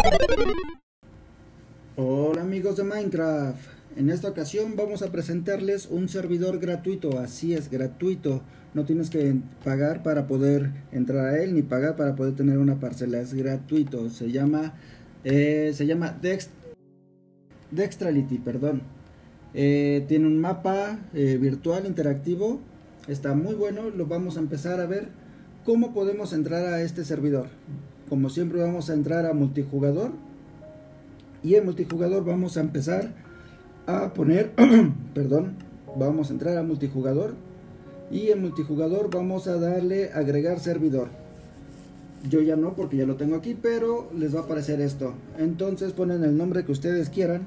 Hola amigos de Minecraft, en esta ocasión vamos a presentarles un servidor gratuito, así es, gratuito. No tienes que pagar para poder entrar a él, ni pagar para poder tener una parcela, es gratuito. Se llama Dextrality, perdón. Tiene un mapa virtual interactivo, está muy bueno. Lo vamos a empezar a ver cómo podemos entrar a este servidor. Como siempre vamos a entrar a multijugador. Y en multijugador vamos a empezar a poner, perdón, vamos a entrar a multijugador. Y en multijugador vamos a darle agregar servidor. Yo ya no, porque ya lo tengo aquí, pero les va a aparecer esto. Entonces ponen el nombre que ustedes quieran.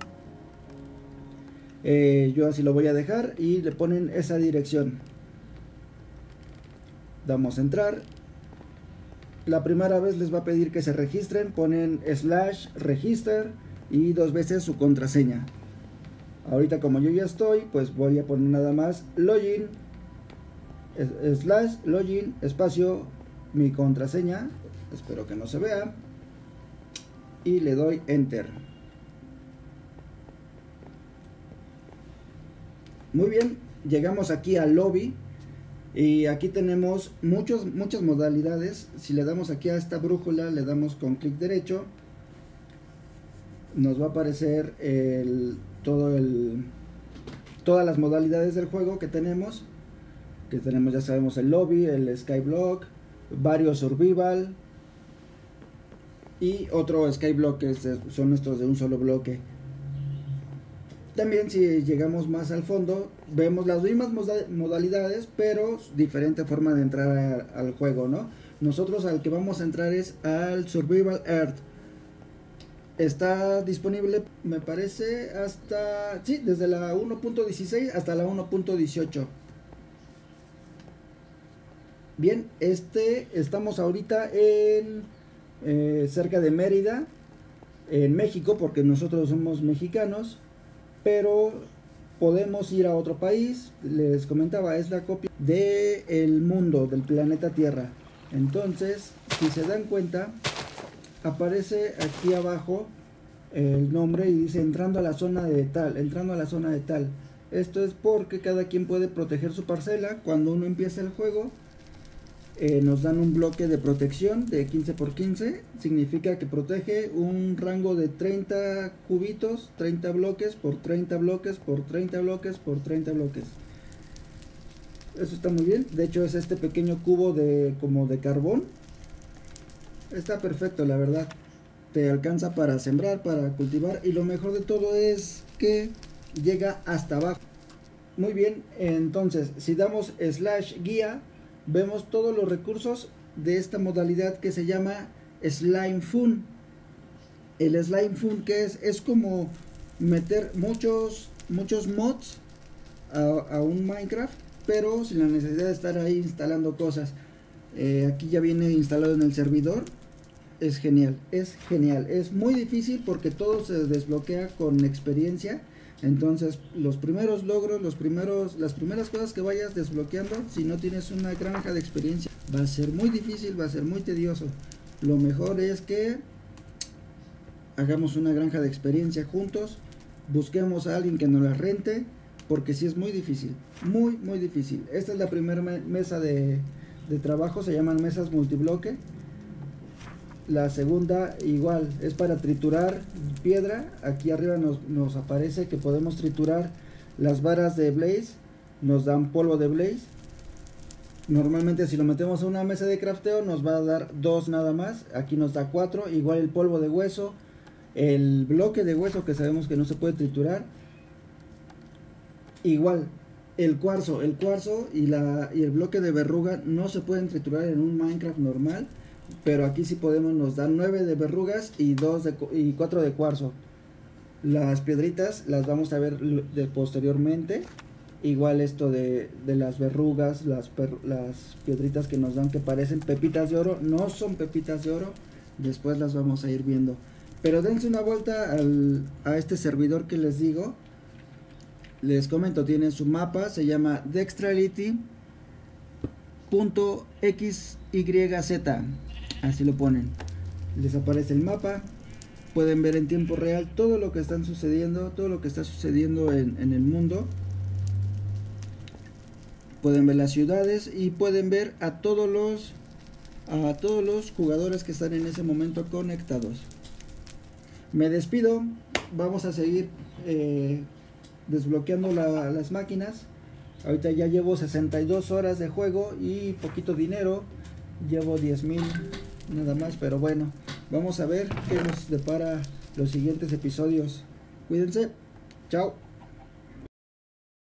Yo así lo voy a dejar y le ponen esa dirección. Damos a entrar. La primera vez les va a pedir que se registren, ponen /register y 2 veces su contraseña. Ahorita como yo ya estoy, pues voy a poner nada más login /login espacio mi contraseña, espero que no se vea, y le doy enter. Muy bien, llegamos aquí al lobby y aquí tenemos muchas modalidades. Si le damos aquí a esta brújula, le damos con clic derecho, nos va a aparecer todas las modalidades del juego que tenemos. Ya sabemos, el lobby, el skyblock, varios survival y otro skyblock que son estos de un solo bloque. También si llegamos más al fondo vemos las mismas modalidades, pero diferente forma de entrar al juego, ¿no? Nosotros al que vamos a entrar es al Survival Earth. Está disponible, me parece, hasta, sí, desde la 1.16 hasta la 1.18. Bien, estamos ahorita en cerca de Mérida, en México, porque nosotros somos mexicanos, pero podemos ir a otro país. Les comentaba, es la copia del mundo, del planeta Tierra. Entonces, si se dan cuenta, aparece aquí abajo el nombre y dice entrando a la zona de tal, entrando a la zona de tal. Esto es porque cada quien puede proteger su parcela. Cuando uno empieza el juego, nos dan un bloque de protección de 15 por 15, significa que protege un rango de 30 cubitos, 30 bloques por 30 bloques por 30 bloques por 30 bloques. Eso está muy bien. De hecho es este pequeño cubo como de carbón. Está perfecto, la verdad. Te alcanza para sembrar, para cultivar, y lo mejor de todo es que llega hasta abajo. Muy bien, entonces si damos /guía, vemos todos los recursos de esta modalidad que se llama Slime Fun. El Slime Fun, que es como meter muchos mods a un Minecraft, pero sin la necesidad de estar ahí instalando cosas. Aquí ya viene instalado en el servidor. Es genial, es muy difícil porque todo se desbloquea con experiencia. Entonces los primeros logros, las primeras cosas que vayas desbloqueando, si no tienes una granja de experiencia, va a ser muy difícil, va a ser muy tedioso. Lo mejor es que hagamos una granja de experiencia juntos, busquemos a alguien que nos la rente, porque si es muy difícil, muy difícil. Esta es la primera mesa de trabajo, se llaman mesas multibloque. La segunda igual es para triturar piedra. Aquí arriba nos aparece que podemos triturar las varas de blaze, nos dan polvo de blaze. Normalmente si lo metemos a una mesa de crafteo nos va a dar 2 nada más, aquí nos da 4. Igual el polvo de hueso, el bloque de hueso que sabemos que no se puede triturar. Igual el cuarzo y el bloque de verruga no se pueden triturar en un Minecraft normal, pero aquí sí podemos. Nos dan 9 de verrugas y 4 de cuarzo. Las piedritas las vamos a ver posteriormente. Igual esto de las verrugas, las piedritas que nos dan que parecen pepitas de oro, no son pepitas de oro, después las vamos a ir viendo. Pero dense una vuelta a este servidor que les digo. Les comento, tiene su mapa, se llama Dextrality.xyz, así lo ponen. Les aparece el mapa. pueden ver en tiempo real todo lo que está sucediendo en el mundo. Pueden ver las ciudades y pueden ver a todos los jugadores que están en ese momento conectados. Me despido, vamos a seguir desbloqueando las máquinas. Ahorita ya llevo 62 horas de juego y poquito dinero, llevo 10,000 nada más, pero bueno, vamos a ver qué nos depara los siguientes episodios. Cuídense, chao.